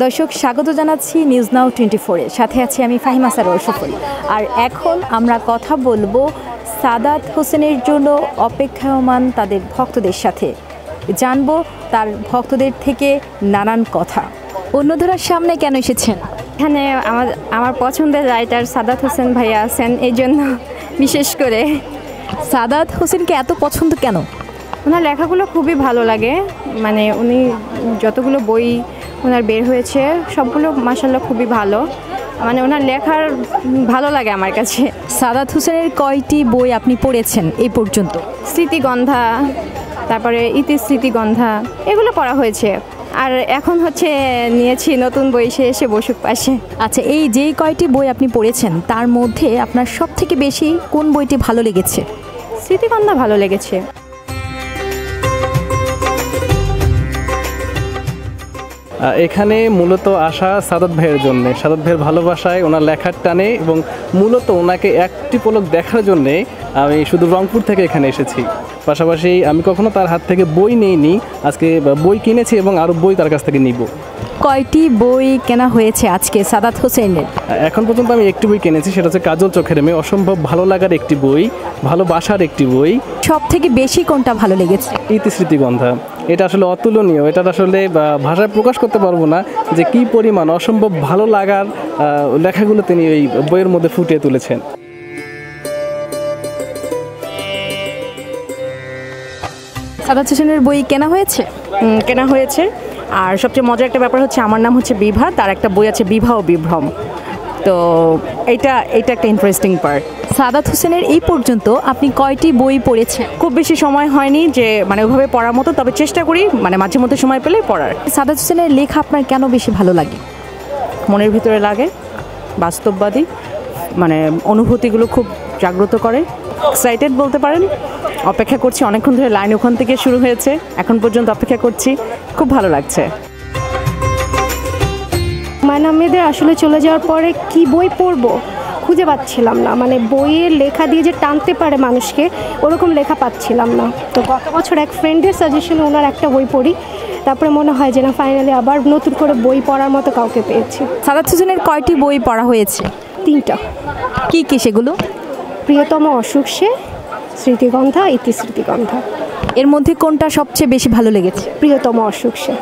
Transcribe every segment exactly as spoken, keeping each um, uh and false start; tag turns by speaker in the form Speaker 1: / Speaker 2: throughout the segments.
Speaker 1: দর্শক স্বাগত জানাচ্ছি নিউজ নাও টোয়েন্টি ফোরে, সাথে আছি আমি ফাহিমা সারোয়ার সুফল। আর এখন আমরা কথা বলবো সাদাত হোসেনের জন্য অপেক্ষায়মান তাদের ভক্তদের সাথে, জানবো তার ভক্তদের থেকে নানান কথা। অন্যধরার সামনে কেন এসেছেন?
Speaker 2: এখানে আমার আমার পছন্দের রাইটার সাদাত হোসেন ভাইয়া আছেন, এই জন্য বিশেষ করে।
Speaker 1: সাদাত হোসেনকে এত পছন্দ কেন?
Speaker 2: ওনার লেখাগুলো খুবই ভালো লাগে, মানে উনি যতগুলো বই ওনার বের হয়েছে সবগুলো মাশাআল্লাহ খুবই ভালো, মানে ওনার লেখার ভালো লাগে আমার কাছে।
Speaker 1: সাদাত হোসেনের কয়টি বই আপনি পড়েছেন এই পর্যন্ত?
Speaker 2: স্মৃতিগন্ধা, তারপরে ইতি স্মৃতিগন্ধা, এগুলো পড়া হয়েছে। আর এখন হচ্ছে নিয়েছি নতুন বই, সে এসে বসুক পাশে।
Speaker 1: আচ্ছা, এই যেই কয়টি বই আপনি পড়েছেন তার মধ্যে আপনার সব থেকে বেশি কোন বইটি ভালো লেগেছে?
Speaker 2: স্মৃতিগন্ধা ভালো লেগেছে।
Speaker 3: এখানে মূলত আসা সাদাত ভাইয়ের জন্যে, সাদাত ভাইয়ের ভালোবাসায়, ওনার লেখার টানে এবং মূলত ওনাকে একটি পলক দেখার জন্যে আমি শুধু রংপুর থেকে এখানে এসেছি। পাশাপাশি আমি কখনো তার হাত থেকে বই নিইনি, আজকে বই কিনেছি এবং আরও বই তার কাছ থেকে নিব।
Speaker 1: কয়টি বই কেনা হয়েছে আজকে সাদাত হোসেনের?
Speaker 3: এখন পর্যন্ত আমি একটি বই কিনেছি, সেটা হচ্ছে কাজল চোখের মেয়ে, অসম্ভব ভালো লাগার একটি বই, ভালোবাসার একটি বই।
Speaker 1: সব থেকে বেশি কোনটা ভালো লেগেছে?
Speaker 3: ইতি স্মৃতিগন্ধা। এটা আসলে অতুলনীয়, এটা আসলে ভাষায় প্রকাশ করতে পারবো না যে কি পরিমাণ অসম্ভব ভালো লাগার লেখাগুলো তিনি এই বইয়ের মধ্যে ফুটিয়ে তুলেছেন।
Speaker 1: সাদাত হোসেনের বই কেনা হয়েছে?
Speaker 4: কেনা হয়েছে। আর সবচেয়ে মজার একটা ব্যাপার হচ্ছে, আমার নাম হচ্ছে বিভা, তার একটা বই আছে বিভা ও বিভ্রম, তো এইটা এইটা একটা ইন্টারেস্টিং পার্ট।
Speaker 1: সাদাত হোসেনের এই পর্যন্ত আপনি কয়টি বই পড়েছেন?
Speaker 4: খুব বেশি সময় হয়নি যে মানে ওইভাবে পড়ার মতো, তবে চেষ্টা করি মানে মাঝে মধ্যে সময় পেলে পড়ার।
Speaker 1: সাদাত হোসেনের লেখা আপনার কেন বেশি ভালো লাগে?
Speaker 4: মনের ভিতরে লাগে, বাস্তববাদী, মানে অনুভূতিগুলো খুব জাগ্রত করে। এক্সাইটেড বলতে পারেন, অপেক্ষা করছি অনেকক্ষণ ধরে, লাইন ওখান থেকে শুরু হয়েছে, এখন পর্যন্ত অপেক্ষা করছি, খুব ভালো লাগছে।
Speaker 5: হুমায়ুন আহমেদের আসলে চলে যাওয়ার পরে কি বই পড়বো খুঁজে পাচ্ছিলাম না, মানে বইয়ের লেখা দিয়ে যে টানতে পারে মানুষকে ওরকম লেখা পাচ্ছিলাম না। তো গত বছর এক ফ্রেন্ডের সাজেশনে ওনার একটা বই পড়ি, তারপরে মনে হয় যে না, ফাইনালি আবার নতুন করে বই পড়ার মতো কাউকে পেয়েছি।
Speaker 1: সাদাত হোসেনের কয়টি বই পড়া হয়েছে?
Speaker 5: তিনটা।
Speaker 1: কি কি সেগুলো?
Speaker 5: প্রিয়তম অসুখ সে, স্মৃতিগন্ধা, ইতি স্মৃতিগন্ধা।
Speaker 1: এর মধ্যে কোনটা সবচেয়ে বেশি ভালো লেগেছে?
Speaker 5: প্রিয়তম অসুখ সে।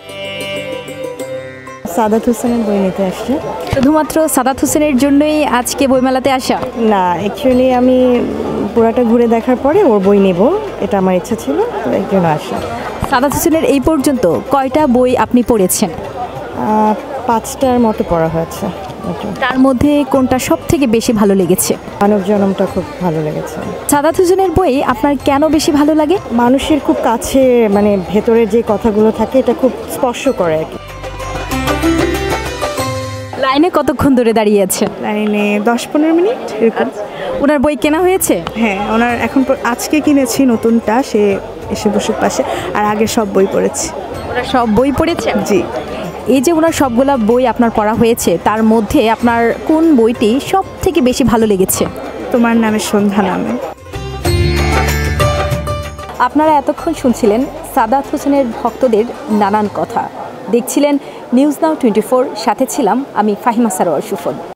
Speaker 6: সাদাত হোসেনের বই নিতে আসছে।
Speaker 1: শুধুমাত্র সাদাত হোসেনের জন্যই আজকে বইমেলাতে আসা?
Speaker 6: না, অ্যাকচুয়ালি আমি পুরাটা ঘুরে দেখার পরে ওর বই নেব, এটা আমার ইচ্ছা ছিল, তো এর জন্য আসা।
Speaker 1: সাদাত হোসেনের এই পর্যন্ত কয়টা বই আপনি পড়েছেন?
Speaker 6: পাঁচটার মতো পড়া হয়েছে।
Speaker 1: তার মধ্যে কোনটা সব থেকে বেশি ভালো লেগেছে?
Speaker 6: মানব জনমটা খুব ভালো লেগেছে।
Speaker 1: সাদাত হোসেনের বই আপনার কেন বেশি ভালো লাগে?
Speaker 6: মানুষের খুব কাছে, মানে ভেতরের যে কথাগুলো থাকে এটা খুব স্পর্শ করে আর কি।
Speaker 1: লাইনে কতক্ষণ ধরে দাঁড়িয়ে আছে?
Speaker 7: লাইনে দশ পনেরো মিনিট এরকম।
Speaker 1: ওনার বই কেনা হয়েছে?
Speaker 7: হ্যাঁ, ওনার এখন আজকে কিনেছি নতুনটা, সে এসে বসুক পাশে, আর আগে সব বই পড়েছি।
Speaker 1: ওরা সব বই পড়েছে?
Speaker 7: জি।
Speaker 1: এই যে ওনার সবগুলা বই আপনার পড়া হয়েছে, তার মধ্যে আপনার কোন বইটি সব থেকে বেশি ভালো লেগেছে?
Speaker 7: তোমার নামে সন্ধ্যা নামে।
Speaker 1: আপনারা এতক্ষণ শুনছিলেন সাদাত হোসেনের ভক্তদের নানান কথা, দেখছিলেন নিউজ নাও টোয়েন্টি ফোর, সাথে ছিলাম আমি ফাহিমা সারোয়ার সুফল।